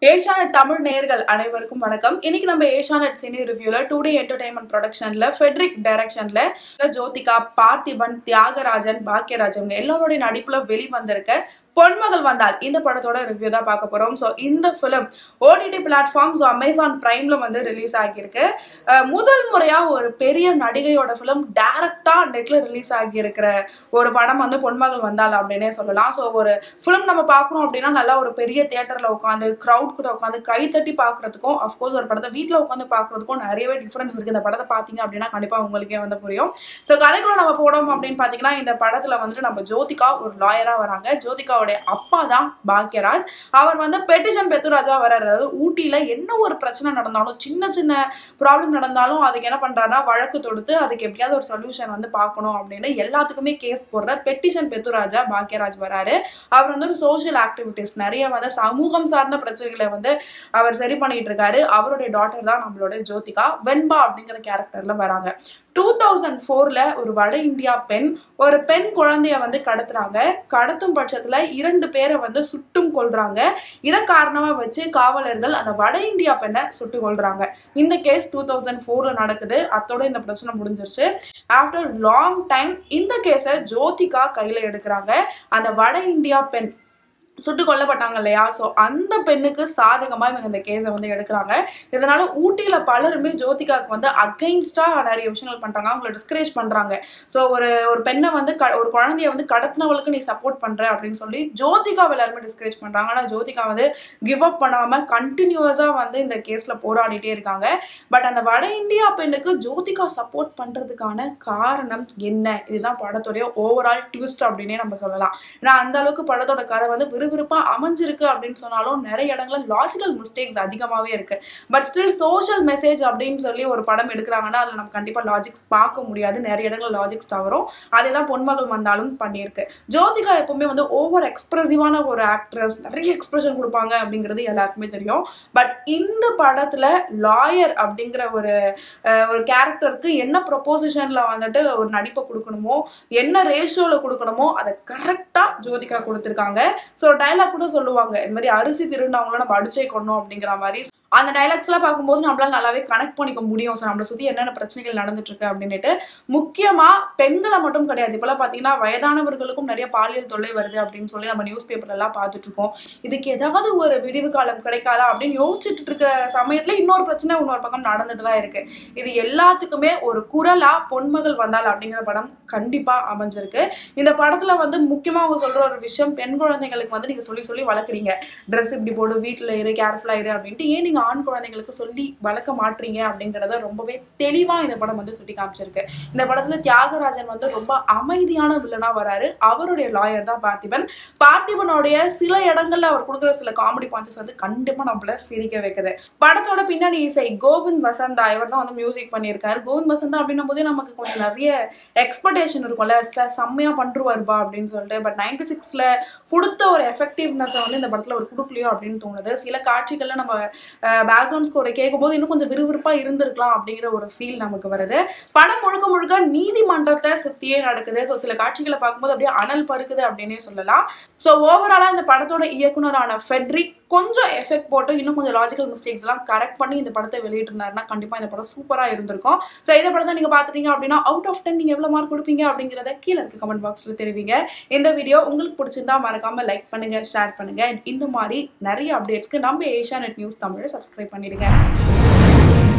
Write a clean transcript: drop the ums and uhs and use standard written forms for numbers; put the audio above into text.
ஏஷியானெட் தமிழ் நேயர்கள் அனைவருக்கும் வணக்கம். இன்னைக்கு நம்ம ஏஷியானெட் சினி ரிவ்யூல டுடே என்டர்டைன்மெண்ட் ப்ரொடக்ஷன்ல ஃபெட்ரிக் டைரக்ஷன்ல ஜோதிகா, பார்த்திபன், தியாகராஜன், பாக்யராஜ் இவங்க எல்லாரோட நடிப்புல வெளிவந்திருக்க பொன்மகள் வந்தால் இந்த படத்தோட ரிவ்யூ தான் பார்க்க போறோம். ஸோ இந்த ஃபிலிம் ஓடிடி பிளாட்ஃபார்ம் அமேசான் பிரைம்ல வந்து ரிலீஸ் ஆகியிருக்கு. முதல் முறையா ஒரு பெரிய நடிகையோட ஃபிலிம் டைரக்டா நெட்ல ரிலீஸ் ஆகியிருக்கிற ஒரு படம் வந்து பொன்மகள் வந்தால் அப்படின்னே சொல்லலாம். ஸோ ஒரு ஃபிலிம் நம்ம பார்க்கணும் அப்படின்னா நல்லா ஒரு பெரிய தியேட்டர்ல உட்காந்து கிரௌட் கூட உட்காந்து கை தட்டி பார்க்கறதுக்கும், அஃப்கோர்ஸ் ஒரு படத்தை வீட்டில் உட்காந்து பார்க்கறதுக்கும் நிறையவே டிஃபரன்ஸ் இருக்கு. இந்த படத்தை பார்த்தீங்க அப்படின்னா கண்டிப்பா உங்களுக்கே வந்து புரியும். ஸோ கதைக்குள்ள நம்ம போனோம் அப்படின்னு பார்த்தீங்கன்னா இந்த படத்துல வந்துட்டு நம்ம ஜோதிகா ஒரு லாயரா வராங்க. ஜோதிகா அப்பா தான் பாக்யராஜ். அவர் வந்து பெட்டிஷன் பெத்துராஜா வர்றாரு. அதாவது ஊட்டியில என்ன ஒரு பிரச்சனை நடந்தாலும், சின்ன சின்ன ப்ராப்ளம் நடந்தாலும் அதுக்கு என்ன பண்றாருன்னா வழக்கு தொடுத்து அதுக்கு எப்படியாவது ஒரு சொல்யூஷன் வந்து பார்க்கணும் அப்படின்னு எல்லாத்துக்குமே கேஸ் போடுற பெட்டிஷன் பெத்துராஜா பாக்யராஜ் வராரு. அவர் வந்து ஒரு சோஷியல் ஆக்டிவிட்டிஸ் நிறைய வந்து சமூகம் சார்ந்த பிரச்சனைகளை வந்து அவர் சரி பண்ணிட்டு இருக்காரு. அவருடைய டாட்டர் தான் நம்மளோட ஜோதிகா. வெண்பா அப்படிங்கிற கேரக்டர்ல வராங்க. 2004ல ஒரு வட இந்தியா ஒரு பெண் குழந்தைய வந்து கடத்துறாங்க. கடத்தும் பட்சத்துல 2 பேரை வந்து சுட்டும் கொள்றாங்க. இதை காரணமா வச்சு காவலர்கள் அந்த வட இந்தியா பெண்ணை சுட்டு கொள்றாங்க. இந்த கேஸ் 2004ல நடக்குது. அத்தோட இந்த பிரச்சனை முடிஞ்சிருச்சு. ஆஃப்டர் லாங் டைம் இந்த கேஸை ஜோதிகா கையில எடுக்கிறாங்க. அந்த வட இந்தியா பெண் சுட்டு கொல்லப்பட்டாங்க இல்லையா, ஸோ அந்த பெண்ணுக்கு சாதகமா இவங்க இந்த கேஸை வந்து எடுக்கிறாங்க. இதனால ஊட்டியில பலருமே ஜோதிகாவுக்கு வந்து அகைன்ஸ்டா நிறைய விஷயங்கள் பண்றாங்க, அவங்களை டிஸ்கரேஜ் பண்றாங்க. ஸோ ஒரு பெண்ணை வந்து ஒரு குழந்தைய வந்து கடத்தினவளுக்கு நீ சப்போர்ட் பண்ற அப்படின்னு சொல்லி ஜோதிகாவை எல்லாருமே டிஸ்கரேஜ் பண்றாங்க. ஆனா ஜோதிகா வந்து கிவ் அப் பண்ணாம கண்டினியூஸா வந்து இந்த கேஸ்ல போராடிட்டே இருக்காங்க. பட் அந்த வட இந்தியா பெண்ணுக்கு ஜோதிகா சப்போர்ட் பண்றதுக்கான காரணம் என்ன, இதுதான் படத்துடைய ஓவரால் ட்விஸ்ட் அப்படின்னே நம்ம சொல்லலாம். ஏன்னா அந்த அளவுக்கு படத்தோட கதை வந்து விறுவிறுப்பா அமைஞ்சிருக்கு அப்படின்னு சொன்னாலும் நிறைய இடங்கள்ல லாஜிக்கல் மிஸ்டேக்ஸ் அதிகமாவே இருக்கு. பட் ஸ்டில் சோஷியல் மெசேஜ் அப்படின்னு சொல்லி ஒரு படம் எடுக்கிறாங்கன்னா அதுல நம்ம கண்டிப்பா லாஜிக்ஸ் பார்க்க முடியாது. நிறைய இடங்கள்ல லாஜிக்ஸ் தவறும். அதேதான் பொன்மகள் வந்தாலும் பண்ணியிருக்கு. ஜோதிகா எப்பவுமே வந்து ஓவர் எக்ஸ்பிரசிவான ஒரு ஆக்ட்ரஸ், நிறைய எக்ஸ்பிரஷன் கொடுப்பாங்க அப்படிங்கிறது எல்லாருக்குமே தெரியும். பட் இந்த படத்துல லாயர் அப்படிங்கிற ஒரு கேரக்டருக்கு என்ன ப்ரொபோசிஷன்ல வந்துட்டு ஒரு நடிப்பை கொடுக்கணுமோ, என்ன ரேஷியோல கொடுக்கணுமோ அதை கரெக்டா ஜோதிகா கொடுத்துருக்காங்க. ஸோ டைலாக் கூட சொல்லுவாங்க, இந்த மாதிரி அரிசி திருடினவங்கள நம்ம அடிச்சே கொண்டோம் அப்படிங்கிற மாதிரி. அந்த டைலாக்ஸ் எல்லாம் பார்க்கும்போது நம்மளால நல்லாவே கனெக்ட் பண்ணிக்க முடியும். ஸோ நம்மளை சுற்றி என்னென்ன பிரச்சனைகள் நடந்துட்டு இருக்கு அப்படின்னுட்டு. முக்கியமா பெண்களை மட்டும் கிடையாது, இப்பெல்லாம் பார்த்தீங்கன்னா வயதானவர்களுக்கும் நிறைய பாலியல் தொல்லை வருது அப்படின்னு சொல்லி நம்ம நியூஸ் பேப்பர்ல எல்லாம் பார்த்துட்டு இருக்கோம். இதுக்கு ஏதாவது ஒரு விடிவு காலம் கிடைக்காதா அப்படின்னு யோசிச்சுட்டு இருக்கிற சமயத்துல இன்னொரு பிரச்சனை இன்னொரு பக்கம் நடந்துட்டு தான் இருக்கு. இது எல்லாத்துக்குமே ஒரு குரலா பொன்மகள் வந்தால் அப்படிங்கிற படம் கண்டிப்பா அமைஞ்சிருக்கு. இந்த படத்துல வந்து முக்கியமா அவங்க சொல்ற ஒரு விஷயம், பெண் குழந்தைகளுக்கு வந்து நீங்க சொல்லி சொல்லி வளர்க்குறீங்க, ட்ரெஸ் இப்படி போடு, வீட்டுல இரு, கேர்ஃபுல்லா இரு அப்படின்ட்டு, ஏன் நீங்க ஆண் குழந்தைகளுக்கு சொல்லி வளர்க்க மாட்டீங்க அப்படிங்கறத ரொம்பவே தெளிவா இந்த படம் வந்து சுட்டி காமிச்சிருக்கு. இந்த படத்துல தியாகராஜன் வந்து ரொம்ப அமைதியான வில்லனா வராரு. அவருடைய லாயர் தான் பார்த்திபன். பார்த்திபனுடைய சில இடங்கள்ல அவர் கொடுக்குற சில காமெடி பாயிண்ட்ஸ் வந்து கண்டிப்பா நம்மள சிரிக்க வைக்குது. படத்தோட பின்னணி இசை கோவிந்த் வசந்தா, இவர் தான் வந்து மியூசிக் பண்ணியிருக்காரு. கோவிந்த் வசந்தா அப்படின்னும் போதே நமக்கு கொஞ்சம் நிறைய எக்ஸ்பெக்டேஷன் இருக்கும்ல, செம்மையா பண்ருவாருப்பா அப்படின்னு சொல்லிட்டு. பட் 96ல கொடுத்த ஒரு எஃபெக்டிவ்னஸ் வந்து இந்த படத்துல ஒரு கொடுக்கலையோ அப்படின்னு தோணுது. சில காட்சிகள்ல நம்ம பேக்ரவுண்ட் ஸ்கோரை கேட்கும்போது இன்னும் கொஞ்சம் விறுவிறுப்பா இருந்திருக்கலாம் அப்படிங்கிற ஒரு ஃபீல் நமக்கு வருது. படம் முழுக்க முழுக்க நீதிமன்றத்தை சுத்தியே நடக்குது. ஸோ சில காட்சிகளை பார்க்கும்போது அப்படியே அனல் பருக்குது அப்படின்னே சொல்லலாம். ஸோ ஓவராலா இந்த படத்தோட இயக்குனரான ஃபெட்ரிக் கொஞ்சம் எஃபெக்ட் போட்டு இன்னும் கொஞ்சம் லாஜிக்கல் மிஸ்டேக்ஸ் எல்லாம் கரெக்ட் பண்ணி இந்த படத்தை வெளியிட்டிருந்தாருன்னா கண்டிப்பா இந்த படம் சூப்பரா இருந்திருக்கும். ஸோ இந்த படத்தை நீங்க பாத்துட்டீங்க அப்படின்னா அவுட் ஆஃப் 10 நீங்க எவ்வளவு மார்க் கொடுப்பீங்க அப்படிங்கறத கீழே இருக்க கமெண்ட் பாக்ஸ்ல தெரிவிங்க. இந்த வீடியோ உங்களுக்கு பிடிச்சிருந்தா மறக்காம லைக் பண்ணுங்க, ஷேர் பண்ணுங்க. இந்த மாதிரி நிறைய அப்டேட்ஸ்க்கு நம்ம ஏஷியானெட் நியூஸ் தமிழை சப்ஸ்கிரைப் பண்ணிடுங்க.